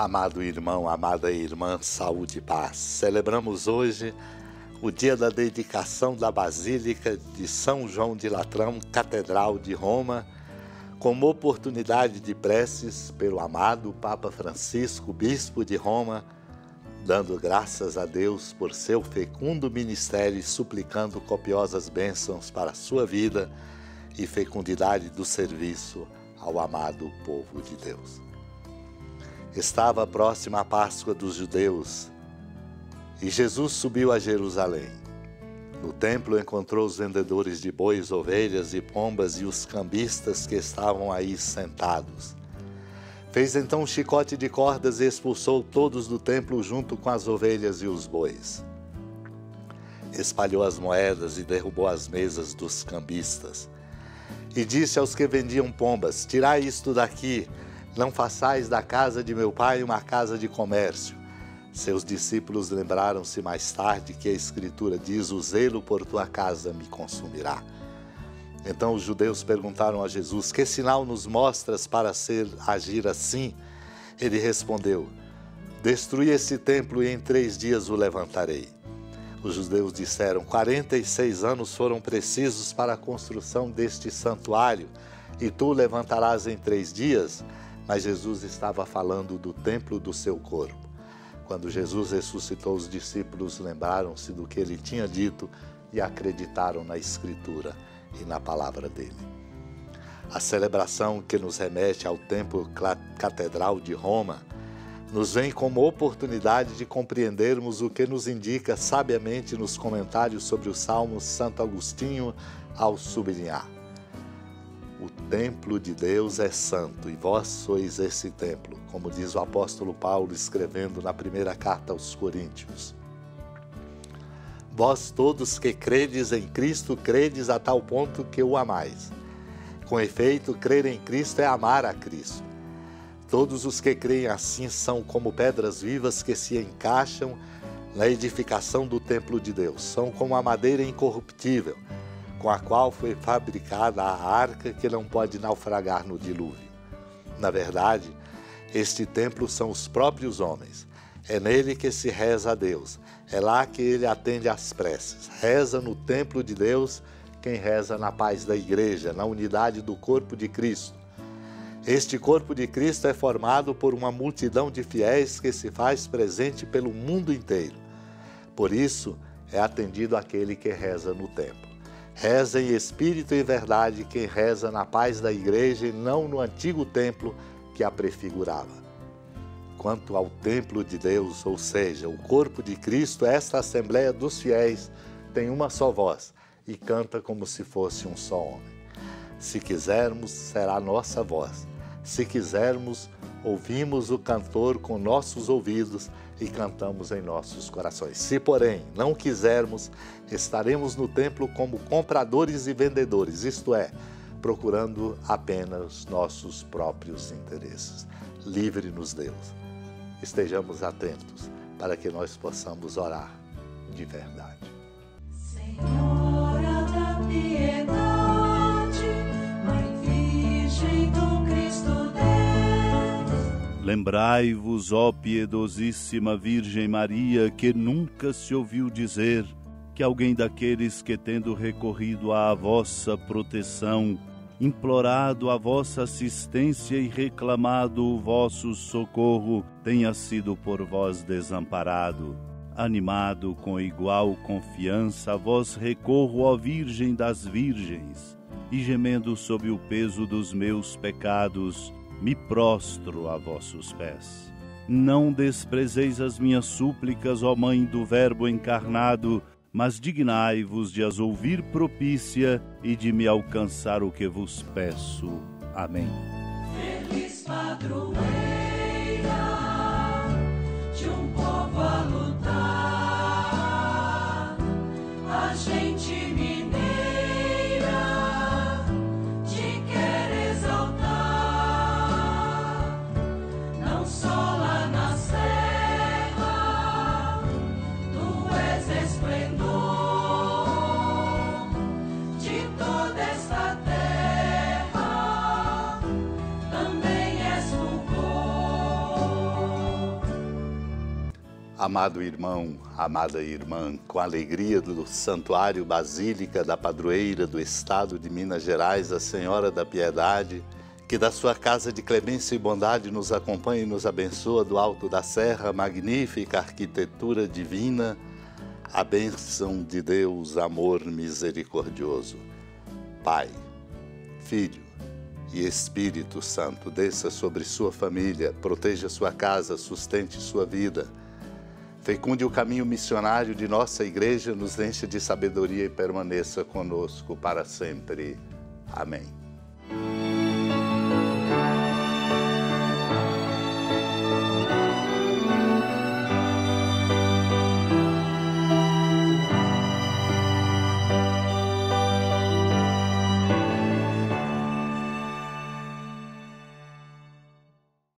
Amado irmão, amada irmã, saúde e paz. Celebramos hoje o dia da dedicação da Basílica de São João de Latrão, Catedral de Roma, como oportunidade de preces pelo amado Papa Francisco, Bispo de Roma, dando graças a Deus por seu fecundo ministério e suplicando copiosas bênçãos para a sua vida e fecundidade do serviço ao amado povo de Deus. Estava próxima a Páscoa dos judeus e Jesus subiu a Jerusalém. No templo encontrou os vendedores de bois, ovelhas e pombas e os cambistas que estavam aí sentados. Fez então um chicote de cordas e expulsou todos do templo junto com as ovelhas e os bois. Espalhou as moedas e derrubou as mesas dos cambistas. E disse aos que vendiam pombas: tirai isto daqui, não façais da casa de meu pai uma casa de comércio. Seus discípulos lembraram-se mais tarde que a Escritura diz: o zelo por tua casa me consumirá. Então os judeus perguntaram a Jesus: que sinal nos mostras para agir assim? Ele respondeu: destruí esse templo e em 3 dias o levantarei. Os judeus disseram: 46 anos foram precisos para a construção deste santuário, e tu o levantarás em 3 dias? Mas Jesus estava falando do templo do seu corpo. Quando Jesus ressuscitou, os discípulos lembraram-se do que ele tinha dito e acreditaram na Escritura e na palavra dele. A celebração que nos remete ao templo catedral de Roma nos vem como oportunidade de compreendermos o que nos indica sabiamente nos comentários sobre o Salmo Santo Agostinho ao sublinhar: o templo de Deus é santo e vós sois esse templo, como diz o apóstolo Paulo escrevendo na primeira carta aos Coríntios. Vós todos que credes em Cristo, credes a tal ponto que o amais. Com efeito, crer em Cristo é amar a Cristo. Todos os que creem assim são como pedras vivas que se encaixam na edificação do templo de Deus. São como a madeira incorruptível, com a qual foi fabricada a arca que não pode naufragar no dilúvio. Na verdade, este templo são os próprios homens. É nele que se reza a Deus. É lá que ele atende às preces. Reza no templo de Deus quem reza na paz da igreja, na unidade do corpo de Cristo. Este corpo de Cristo é formado por uma multidão de fiéis que se faz presente pelo mundo inteiro. Por isso, é atendido aquele que reza no templo. Reza em espírito e verdade quem reza na paz da igreja e não no antigo templo que a prefigurava. Quanto ao templo de Deus, ou seja, o corpo de Cristo, esta assembleia dos fiéis tem uma só voz e canta como se fosse um só homem. Se quisermos, será nossa voz. Se quisermos, ouvimos o cantor com nossos ouvidos e cantamos em nossos corações. Se, porém, não quisermos, estaremos no templo como compradores e vendedores, isto é, procurando apenas nossos próprios interesses. Livre-nos, Deus. Estejamos atentos para que nós possamos orar de verdade. Senhora da piedade, Mãe Virgem do Cristo Deus. Lembrai-vos, ó piedosíssima Virgem Maria, que nunca se ouviu dizer que alguém daqueles que, tendo recorrido à vossa proteção, implorado a vossa assistência e reclamado o vosso socorro, tenha sido por vós desamparado. Animado com igual confiança, a vós recorro, ó Virgem das Virgens, e gemendo sob o peso dos meus pecados, me prostro a vossos pés. Não desprezeis as minhas súplicas, ó Mãe do Verbo encarnado, mas dignai-vos de as ouvir propícia e de me alcançar o que vos peço. Amém. Feliz padroeira de um povo a lutar, a gente mineira te quer exaltar, não só lá na serra, tu és esplendor de toda esta terra, também és fulgor. Amado irmão, amada irmã, com a alegria do Santuário Basílica da Padroeira do Estado de Minas Gerais, a Senhora da Piedade, que da sua casa de clemência e bondade nos acompanha e nos abençoa do alto da serra, magnífica arquitetura divina, a bênção de Deus, amor misericordioso. Pai, Filho e Espírito Santo, desça sobre sua família, proteja sua casa, sustente sua vida, fecunde o caminho missionário de nossa igreja, nos enche de sabedoria e permaneça conosco para sempre. Amém.